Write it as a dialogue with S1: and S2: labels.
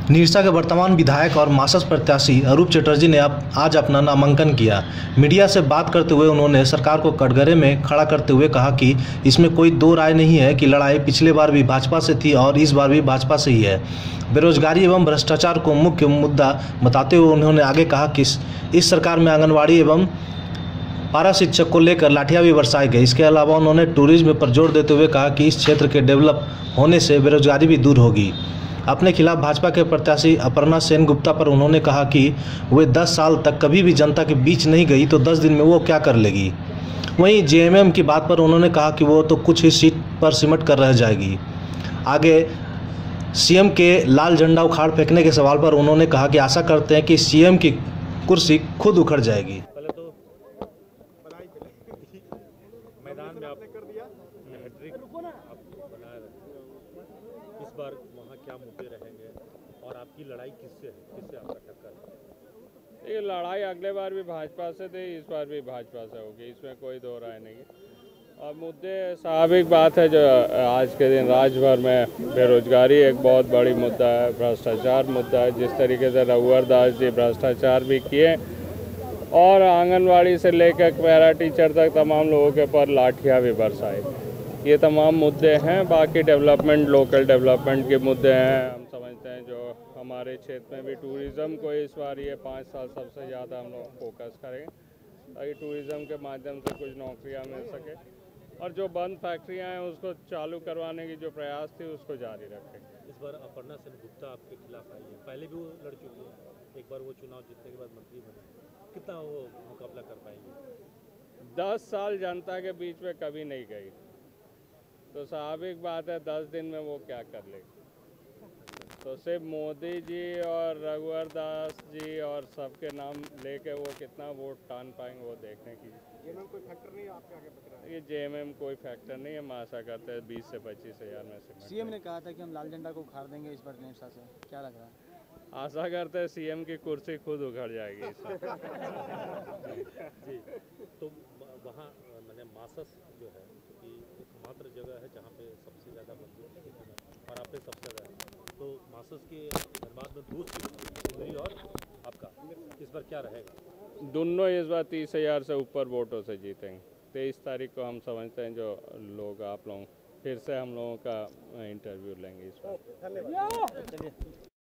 S1: निरसा के वर्तमान विधायक और मासस प्रत्याशी अरूप चटर्जी ने आज अपना नामांकन किया। मीडिया से बात करते हुए उन्होंने सरकार को कटघरे में खड़ा करते हुए कहा कि इसमें कोई दो राय नहीं है कि लड़ाई पिछले बार भी भाजपा से थी और इस बार भी भाजपा से ही है। बेरोजगारी एवं भ्रष्टाचार को मुख्य मुद्दा बताते हुए उन्होंने आगे कहा कि इस सरकार में आंगनबाड़ी एवं पारा शिक्षक को लेकर लाठियां भी बरसाई गई। इसके अलावा उन्होंने टूरिज्म पर जोर देते हुए कहा कि इस क्षेत्र के डेवलप होने से बेरोजगारी भी दूर होगी। अपने खिलाफ भाजपा के प्रत्याशी अपर्णा सेन गुप्ता पर उन्होंने कहा कि वे 10 साल तक कभी भी जनता के बीच नहीं गई तो 10 दिन में वो क्या कर लेगी। वहीं जेएमएम की बात पर उन्होंने कहा कि वो तो कुछ ही सीट पर सिमट कर रह जाएगी। आगे सीएम के लाल झंडा उखाड़ फेंकने के सवाल पर उन्होंने कहा कि आशा करते हैं कि सीएम की कुर्सी खुद उखड़ जाएगी।
S2: मैदान में आपने कर दिया हैट्रिक बनाए रखा। इस बार वहाँ क्या मुद्दे रहेंगे और आपकी लड़ाई किससे है, किससे आपका टक्कर है?
S3: ये लड़ाई अगले बार भी भाजपा से थी, इस बार भी भाजपा से होगी, इसमें कोई दो राय नहीं है। और मुद्दे स्वाभाविक बात है जो आज के दिन राज्य भर में बेरोजगारी एक बहुत बड़ी मुद्दा है, भ्रष्टाचार मुद्दा है। जिस तरीके से रघुवर दास जी भ्रष्टाचार भी किए और आंगनवाड़ी से लेकर पैरा टीचर तक तमाम लोगों के पर लाठियाँ भी बरसाई, ये तमाम मुद्दे हैं। बाकी डेवलपमेंट, लोकल डेवलपमेंट के मुद्दे हैं। हम समझते हैं जो हमारे क्षेत्र में भी टूरिज़्म को इस बार ये 5 साल सबसे ज़्यादा हम लोग फोकस करेंगे ताकि टूरिज़्म के माध्यम से कुछ नौकरियाँ मिल सके और जो बंद फैक्ट्रियाँ हैं उसको चालू करवाने की जो प्रयास थी उसको जारी रखें।
S2: इस बार अपर्णा सेन गुप्ता आपके खिलाफ आई है, पहले भी वो लड़ चुकी है, एक बार वो चुनाव जीतने के बाद मंत्री बने, कितना वो मुकाबला कर पाएंगे?
S3: 10 साल जनता के बीच में कभी नहीं गई तो स्वाभाविक बात है 10 दिन में वो क्या कर लेगी। तो सिर्फ मोदी जी और रघुवर दास जी और सबके नाम लेके वो कितना वोट टान पाएंगे वो देखने की।
S2: जेएमएम कोई फैक्टर नहीं है आपके आगे बच रहा है?
S3: ये जेएमएम कोई फैक्टर नहीं है। हम आशा करते हैं 20 से 25 हज़ार में से।
S4: सीएम ने कहा था कि हम लाल झंडा को उखाड़ देंगे इस बार निरसा से, क्या लग रहा है?
S3: आशा करते हैं सीएम की कुर्सी खुद उखड़ जाएगी इस
S2: जी, तो वहाँ मैंने मासस जो है कि एकमात्र जगह है जहाँ पे सबसे ज़्यादा मजबूत और आप पे सबसे ज़्यादा, तो मासस के धनबाद में दोस्त और आपका इस बार क्या रहेगा?
S3: दोनों इस बार 30,000 से ऊपर वोटों से जीतेंगे। 23 तारीख को हम समझते हैं जो लोग आप लोग फिर से हम लोगों का इंटरव्यू लेंगे इस बार।
S2: धन्यवाद।